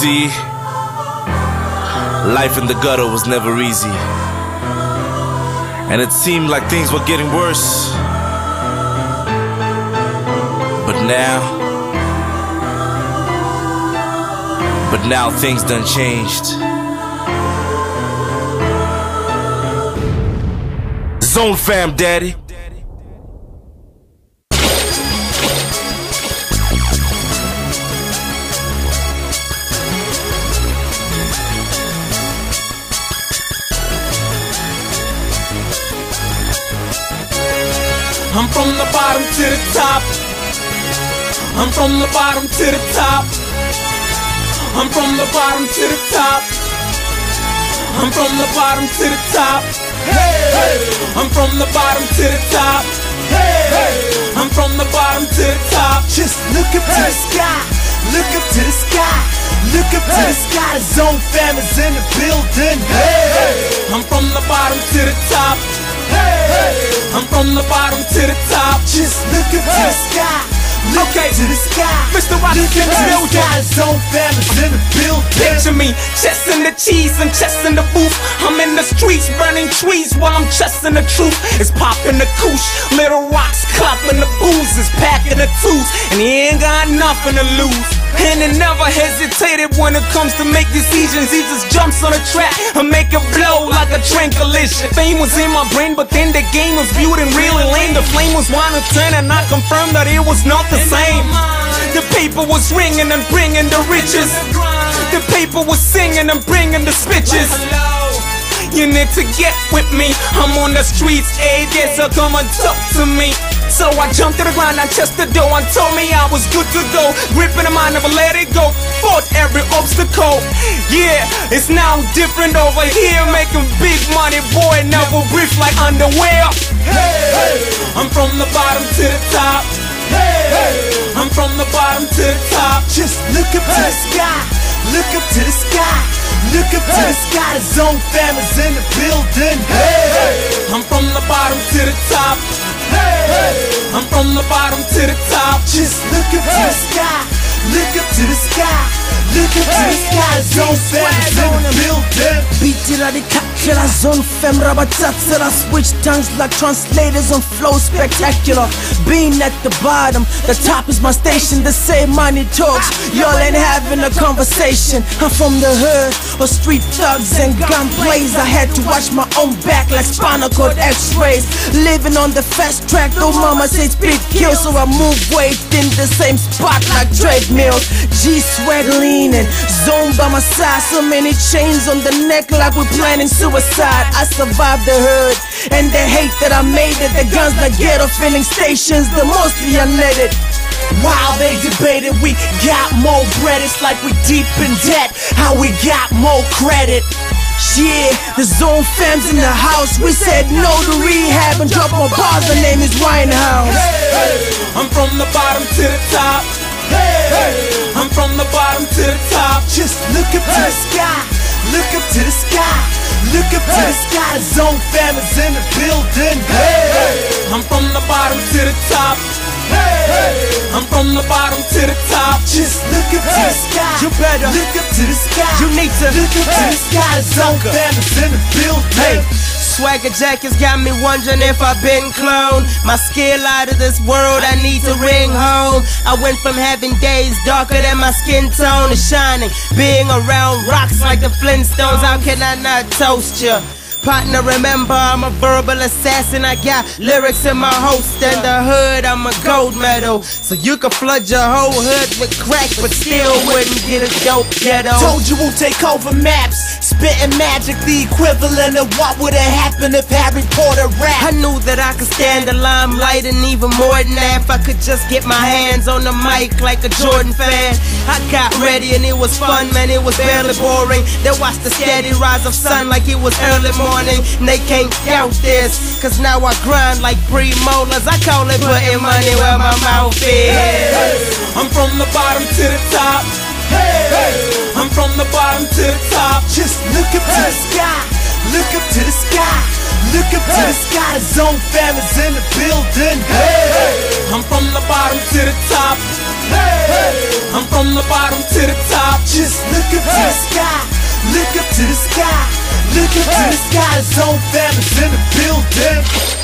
See, life in the gutter was never easy, and it seemed like things were getting worse. But now things done changed. Zone fam, daddy. I'm from the bottom to the top. I'm from the bottom to the top. I'm from the bottom to the top. I'm from the bottom to the top. Hey, hey. I'm from the bottom to the top. Hey, hey. I'm from the bottom to the top. Just look up to the sky. Look up to the sky. Look up to the sky. The Zone fam is in the building. Hey, hey. I'm from the bottom to the top. Hey, hey. I'm from the bottom to the top. Just look up to the sky. Look up to the sky. Mr. Rock Look up to the sky. The Zone fam is in the building. Picture me, chest in the cheese and chest in the booth. I'm in the streets burning trees while I'm chesting the truth. It's popping the koosh, little rocks clapping the booze. It's packing the twos, and he ain't got nothing to lose. And he never hesitated when it comes to make decisions. He just jumps on the track and make it blow like a train collision. Fame was in my brain, but then the game was viewed and really lame. The flame was wanting to turn, and I confirmed that it was not the same. The paper was ringing and bringing the riches. The paper was singing and bringing the speeches. You need to get with me. I'm on the streets, day, so come and talk to me. So I jumped to the ground, I chest the door and told me I was good to go. Gripping the mind, never let it go. Fought every obstacle. Yeah, it's now different over here. Making big money, boy, never brief like underwear. Hey, hey. I'm from the bottom to the top. Hey, hey. I'm from the bottom to the top. Just look up to the sky. Look up to the sky. Look up to the sky. The Zone fam is in the building. Hey, hey. I'm from the bottom to the top. Hey, hey. I'm from the bottom to the top. Just look up to the sky. Look up to the sky. Look up to the sky. The Zone fam is in the building. Beat it at the killer Zone fam rabatats. I switch tongues like translators on flow spectacular. Being at the bottom, the top is my station. The same money talks, y'all ain't having a conversation. I'm from the hood, or street thugs and gunplays. I had to watch my own back like spinal cord x-rays. Living on the fast track, though mama says speed kill. So I move weight in the same spot like treadmills. G-swag leaning, Zone by my side. So many chains on the neck like we're planning suicide. I survived the hood and the hate that I made it. The guns, the ghetto filling stations, the mostly unleaded. While they debated, we got more bread. It's like we deep in debt. How we got more credit. Yeah, the Zone fam's in the house. We said no to rehab and drop our bars. The name is Winehouse. Hey, hey. I'm from the bottom to the top. Hey, hey. I'm from the bottom to the top. Just look up to the sky. Look up to the sky. Look up to the sky. The Zone fam is in the building. Hey, hey. I'm from the bottom to the top. Hey, hey. I'm from the bottom to the top. Just look up to the sky. You better look up to the sky. You need to look up to the sky. The Zone fam is in the building. Swagger jackets got me wondering if I've been cloned. My skill out of this world, I need to ring home. I went from having days darker than my skin tone to shining, being around rocks like the Flintstones. How can I not toast ya? Partner, remember I'm a verbal assassin. I got lyrics in my host and the hood, I'm a gold medal. So you can flood your whole hood with crack, but still wouldn't get a dope ghetto. Told you we'll take over maps, spitting magic, the equivalent of what would have happened if Harry Potter rapped. I knew that I could stand the limelight and even more than that if I could just get my hands on the mic like a Jordan fan. I got ready and it was fun, man, it was barely boring. Then watched the steady rise of sun like it was early morning. And they can't doubt this, cause now I grind like pre-molars. I call it putting money where my mouth is. Hey, hey. I'm from the bottom to the top. Hey, hey. I'm from the bottom to the top. Just look up to the sky. Look up to the sky. Look up to the sky. The Zone fam is in the building. Hey, hey. I'm from the bottom to the top. Hey, hey. I'm from the bottom to the top. Just look up to the sky. Look up to the sky. Look up to the sky. The Zone fam is in the building.